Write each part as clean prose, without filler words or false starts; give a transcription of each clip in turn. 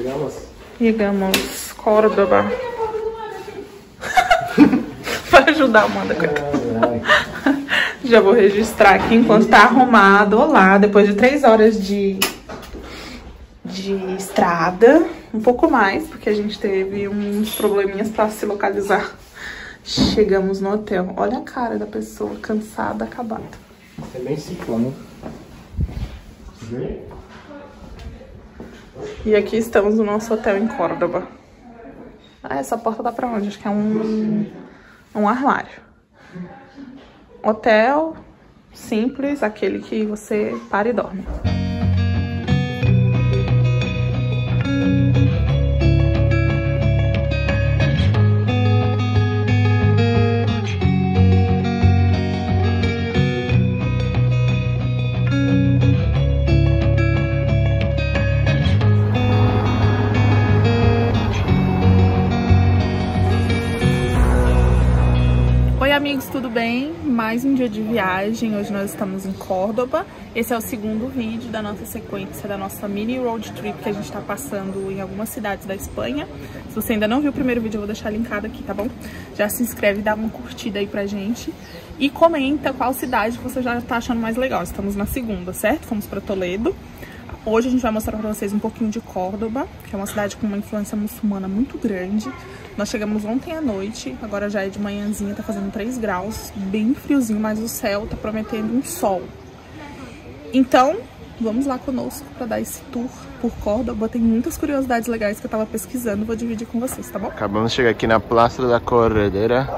Chegamos Córdoba. Para ajudar a Amanda, coitada. Já vou registrar aqui enquanto tá arrumado. Olá, depois de 3 horas de estrada, um pouco mais, porque a gente teve uns probleminhas pra se localizar. Chegamos no hotel. Olha a cara da pessoa, cansada, acabada. É bem ciclone. E aqui estamos no nosso hotel em Córdoba. Ah, essa porta dá pra onde? Acho que é um armário. Hotel simples, aquele que você para e dorme. Oi amigos, tudo bem? Mais um dia de viagem, hoje nós estamos em Córdoba. Esse é o segundo vídeo da nossa sequência, da nossa mini road trip que a gente está passando em algumas cidades da Espanha. Se você ainda não viu o primeiro vídeo, eu vou deixar linkado aqui, tá bom? Já se inscreve e dá uma curtida aí pra gente. E comenta qual cidade você já tá achando mais legal. Estamos na segunda, certo? Fomos pra Toledo. Hoje a gente vai mostrar pra vocês um pouquinho de Córdoba, que é uma cidade com uma influência muçulmana muito grande. Nós chegamos ontem à noite, agora já é de manhãzinha, tá fazendo 3 graus, bem friozinho, mas o céu tá prometendo um sol. Então, vamos lá conosco pra dar esse tour por Córdoba. Tem muitas curiosidades legais que eu tava pesquisando, vou dividir com vocês, tá bom? Acabamos de chegar aqui na Praça da Corredera.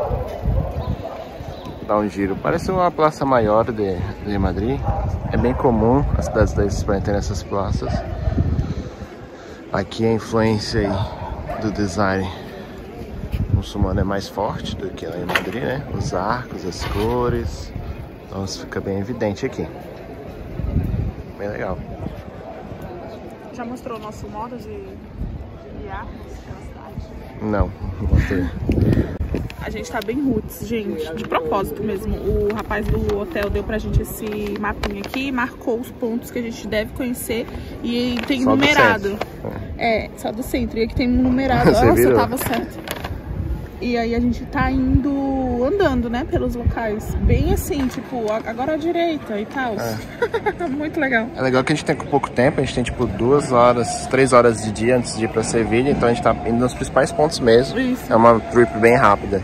Dá um giro, parece uma praça maior de Madrid. É bem comum as cidades da Espanha terem essas praças. Aqui a influência aí do design muçulmano é mais forte do que lá em Madrid, né? Os arcos, as cores, então isso fica bem evidente aqui. Bem legal. Já mostrou o nosso modo de arcos pela cidade? Não mostrei. A gente tá bem roots, gente, de propósito mesmo. O rapaz do hotel deu pra gente esse mapinha aqui, marcou os pontos que a gente deve conhecer e tem só numerado. Só do centro. E aqui tem numerado. Você Nossa, virou. Tava certo. E aí a gente tá andando, né, pelos locais. Bem assim, tipo, agora à direita e tal. Muito legal. É legal que a gente tem pouco tempo, a gente tem tipo 2 horas, 3 horas de dia antes de ir pra Sevilha, então a gente tá indo nos principais pontos mesmo. Isso. É uma trip bem rápida.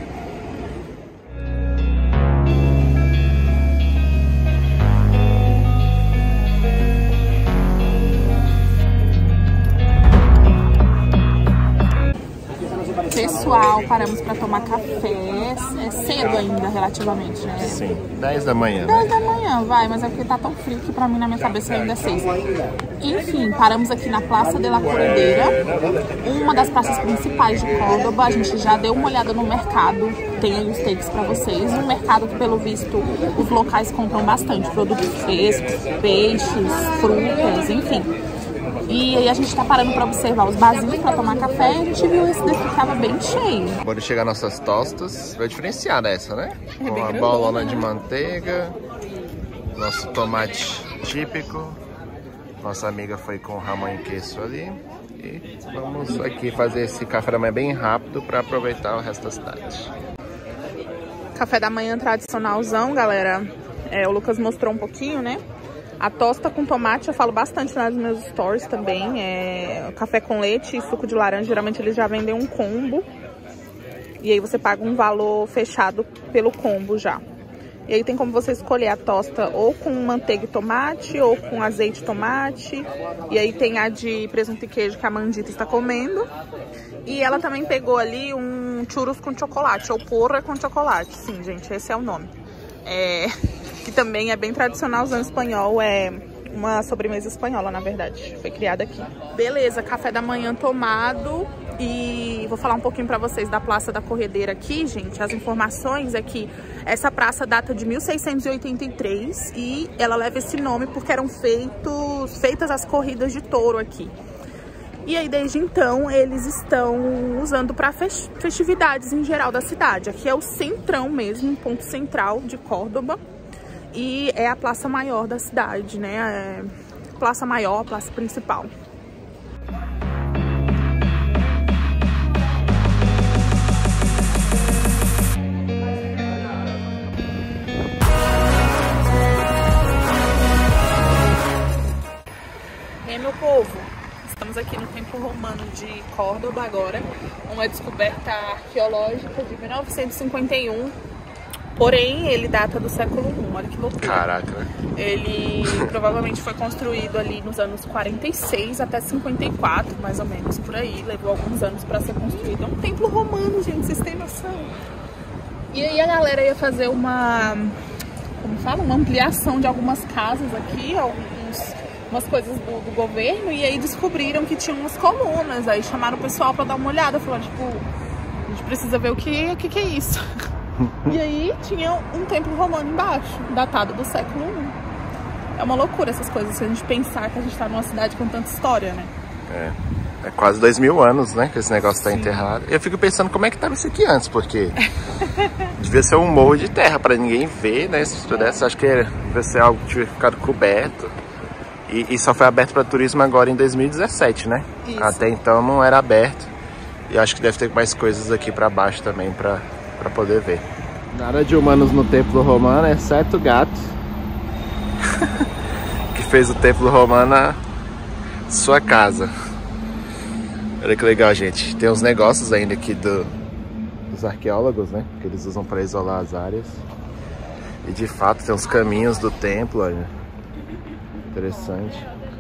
Pessoal, paramos pra tomar café. É cedo ainda, relativamente, né? Sim, 10 da manhã, 10 da manhã, vai, mas é porque tá tão frio que pra mim, na minha cabeça, ainda é 6. Enfim, paramos aqui na Praça de la Corredera, uma das praças principais de Córdoba. A gente já deu uma olhada no mercado, tem aí os takes pra vocês. Um mercado que, pelo visto, os locais compram bastante produtos frescos, peixes, frutas, enfim. E aí a gente tá parando pra observar os barzinhos pra tomar café e a gente viu esse daqui que tava bem cheio. Bora chegar nossas tostas, vai diferenciar dessa, né? É Com a bolona de manteiga, nosso tomate típico, nossa amiga foi com ramon e queijo ali. E vamos aqui fazer esse café da manhã bem rápido pra aproveitar o resto da cidade. Café da manhã tradicionalzão, galera. O Lucas mostrou um pouquinho, né? A tosta com tomate eu falo bastante nos meus stories também. Café com leite e suco de laranja. Geralmente eles já vendem um combo. E aí você paga um valor fechado pelo combo já. E aí tem como você escolher a tosta ou com manteiga e tomate ou com azeite e tomate. E aí tem a de presunto e queijo que a Mandita está comendo. E ela também pegou ali um churros com chocolate, ou porra com chocolate. Sim, gente, esse é o nome. Que também é bem tradicionalzão espanhol, é uma sobremesa espanhola, na verdade. Foi criada aqui. Beleza, café da manhã tomado. E vou falar um pouquinho pra vocês da Praça da Corredera aqui, gente. As informações é que essa praça data de 1683 e ela leva esse nome porque eram feitas as corridas de touro aqui. E aí, desde então, eles estão usando para festividades em geral da cidade. Aqui é o centrão mesmo, um ponto central de Córdoba. E é a praça maior da cidade, né? Praça maior, praça principal. Templo Romano de Córdoba agora, uma descoberta arqueológica de 1951, porém ele data do século I, olha que loucura. Caraca, né? Ele provavelmente foi construído ali nos anos 46 até 54, mais ou menos, por aí, levou alguns anos para ser construído. É um templo romano, gente, vocês têm noção? E aí a galera ia fazer uma, como fala, uma ampliação de algumas casas aqui, umas coisas do governo, e aí descobriram que tinha umas colunas, aí chamaram o pessoal para dar uma olhada, falaram, tipo, a gente precisa ver o que é isso. E aí tinha um templo romano embaixo, datado do século I. É uma loucura essas coisas, se a gente pensar que a gente tá numa cidade com tanta história, né? É quase 2000 anos, né, que esse negócio tá enterrado. Eu fico pensando como é que tava isso aqui antes, porque devia ser um morro de terra pra ninguém ver, né, se pudesse. Acho que devia ser algo que tivesse ficado coberto. E só foi aberto para turismo agora em 2017, né? Isso. Até então não era aberto. E acho que deve ter mais coisas aqui para baixo também para poder ver. Nada de humanos no templo romano, exceto o gato. Que fez o templo romano sua casa. Olha que legal, gente. Tem uns negócios ainda aqui dos arqueólogos, né? Que eles usam para isolar as áreas. E de fato tem uns caminhos do templo, olha. Interessante.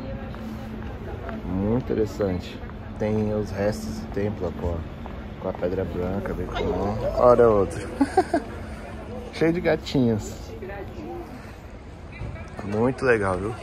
Muito interessante. Tem os restos do templo com a pedra branca, bem comum. Olha outro. Cheio de gatinhos. Muito legal, viu?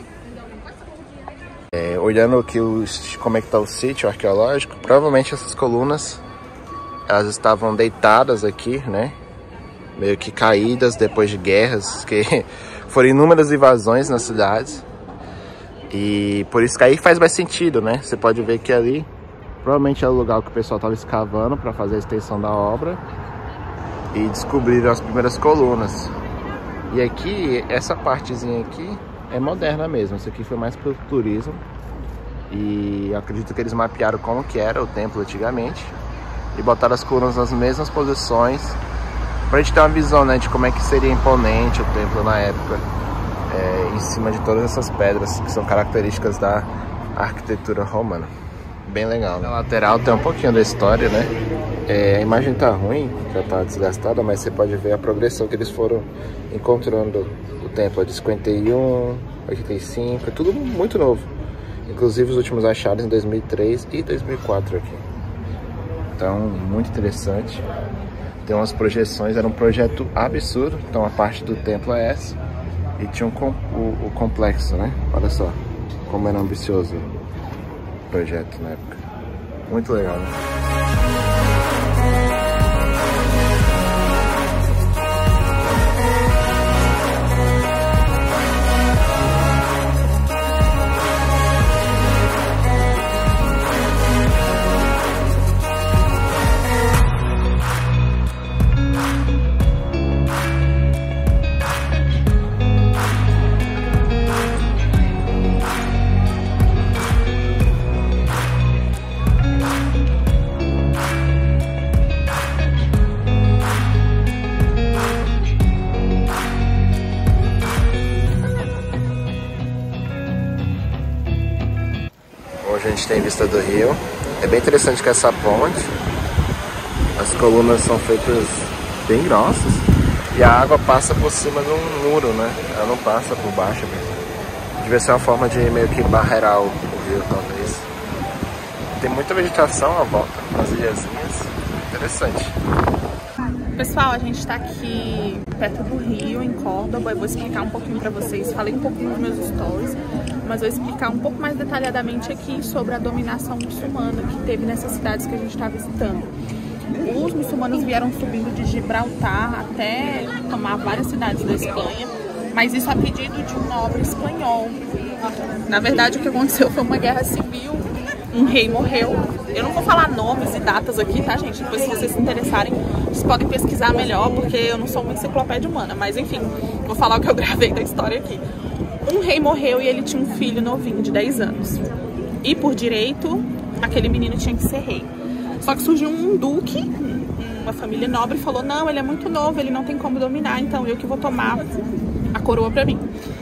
Olhando aqui como é que tá o sítio arqueológico, provavelmente essas colunas elas estavam deitadas aqui, né? Meio que caídas depois de guerras, que foram inúmeras invasões nas cidades. E por isso que aí faz mais sentido, né? Você pode ver que ali provavelmente é o lugar que o pessoal estava escavando para fazer a extensão da obra. E descobriram as primeiras colunas. E aqui, essa partezinha aqui é moderna mesmo. Isso aqui foi mais para o turismo. E eu acredito que eles mapearam como que era o templo antigamente. E botaram as colunas nas mesmas posições. Pra gente ter uma visão, né, de como é que seria imponente o templo na época. Em cima de todas essas pedras que são características da arquitetura romana. Bem legal, né? Na lateral tem um pouquinho da história, né? A imagem tá ruim, já tá desgastada, mas você pode ver a progressão que eles foram encontrando o templo. De 51, 85, é tudo muito novo. Inclusive os últimos achados em 2003 e 2004 aqui. Então, muito interessante. Tem umas projeções, era um projeto absurdo. Então a parte do templo é essa. E tinha o complexo, né? Olha só como era ambicioso o projeto na época. Muito legal, né? A gente tem vista do rio. É bem interessante que essa ponte, as colunas são feitas bem grossas e a água passa por cima de um muro, né? Ela não passa por baixo mesmo. Devia ser uma forma de meio que barrear o rio, talvez. Tem muita vegetação à volta, umas ilhazinhas. Interessante. Pessoal, a gente está aqui perto do rio, em Córdoba. Eu vou explicar um pouquinho para vocês. Falei um pouquinho nos meus stories, mas vou explicar um pouco mais detalhadamente aqui sobre a dominação muçulmana que teve nessas cidades que a gente está visitando. Os muçulmanos vieram subindo de Gibraltar até tomar várias cidades da Espanha, mas isso a pedido de um nobre espanhol. Na verdade, o que aconteceu foi uma guerra civil. Um rei morreu. Eu não vou falar nomes e datas aqui, tá, gente? Depois, se vocês se interessarem, vocês podem pesquisar melhor, porque eu não sou uma enciclopédia humana. Mas, enfim, vou falar o que eu gravei da história aqui. Um rei morreu e ele tinha um filho novinho, de 10 anos. E, por direito, aquele menino tinha que ser rei. Só que surgiu um duque, uma família nobre, e falou, não, ele é muito novo, ele não tem como dominar, então eu que vou tomar a coroa pra mim.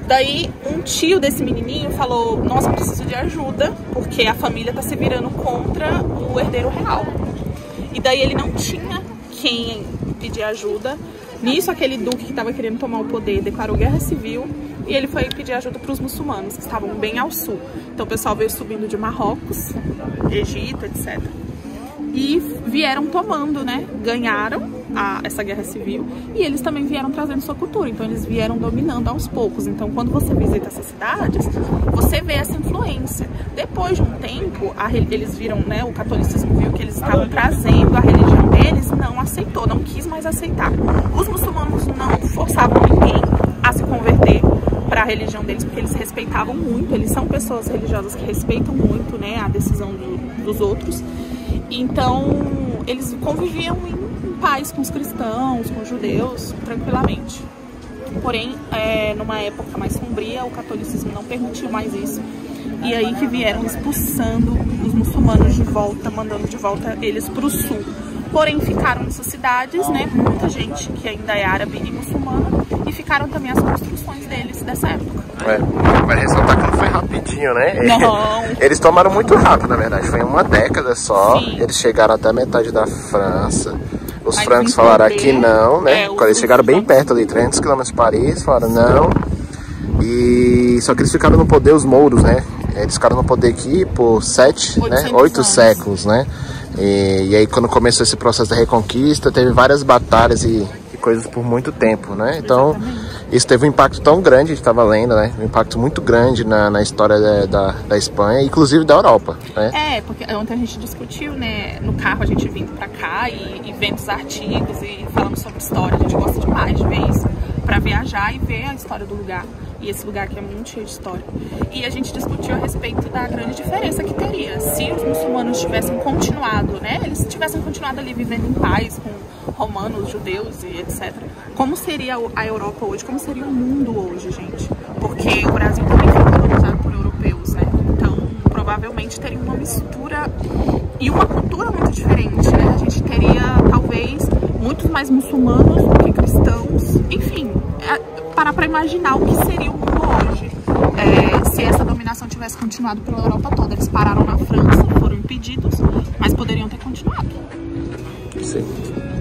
Daí um tio desse menininho falou, nossa, preciso de ajuda, porque a família tá se virando contra o herdeiro real. E daí ele não tinha quem pedir ajuda. Nisso, aquele duque que estava querendo tomar o poder declarou guerra civil e ele foi pedir ajuda para os muçulmanos, que estavam bem ao sul. Então o pessoal veio subindo de Marrocos, Egito, etc. E vieram tomando, né? Ganharam essa guerra civil e eles também vieram trazendo sua cultura. Então eles vieram dominando aos poucos. Então quando você visita essas cidades, você vê essa influência. Depois de um tempo, eles viram, né? O catolicismo viu que eles estavam trazendo a religião deles, não aceitou, não quis mais aceitar. Os muçulmanos não forçavam ninguém a se converter para a religião deles, porque eles respeitavam muito. Eles são pessoas religiosas que respeitam muito, né? A decisão dos outros. Então, eles conviviam em paz com os cristãos, com os judeus, tranquilamente. Porém, numa época mais sombria, o catolicismo não permitiu mais isso. E aí que vieram expulsando os muçulmanos de volta, mandando de volta eles para o sul. Porém, ficaram nessas cidades, né, muita gente que ainda é árabe e muçulmana, e ficaram também as construções deles dessa época. Vai ressaltar que não foi rapidinho, né? Não. Eles tomaram muito rápido, na verdade. Foi em uma década só. Sim. Eles chegaram até a metade da França. Os francos falaram aqui não, né? Quando eles chegaram bem perto ali, 300 km de Paris, falaram não. E só que eles ficaram no poder, os mouros, né? Eles ficaram no poder aqui por 8 séculos, né? E aí quando começou esse processo da reconquista, teve várias batalhas e coisas por muito tempo, né? Então, exatamente. Isso teve um impacto tão grande, a gente estava lendo, né? Um impacto muito grande na história da Espanha, inclusive da Europa, né? Porque ontem a gente discutiu, né? No carro a gente vindo pra cá e vendo os artigos e falando sobre história. A gente gosta demais de ver isso, pra viajar e ver a história do lugar. E esse lugar aqui é muito cheio de história. E a gente discutiu a respeito da grande diferença que teria se os muçulmanos tivessem continuado, né? Eles tivessem continuado ali vivendo em paz com romanos, judeus e etc. Como seria a Europa hoje? Como seria o mundo hoje, gente? Porque o Brasil também foi colonizado por europeus, né? Então, provavelmente teria uma mistura e uma cultura muito diferente, né? A gente teria, talvez, muitos mais muçulmanos do que cristãos. Enfim, parar para imaginar o que seria o mundo hoje se essa dominação tivesse continuado pela Europa toda. Eles pararam na França, foram impedidos, mas poderiam ter continuado. Sim.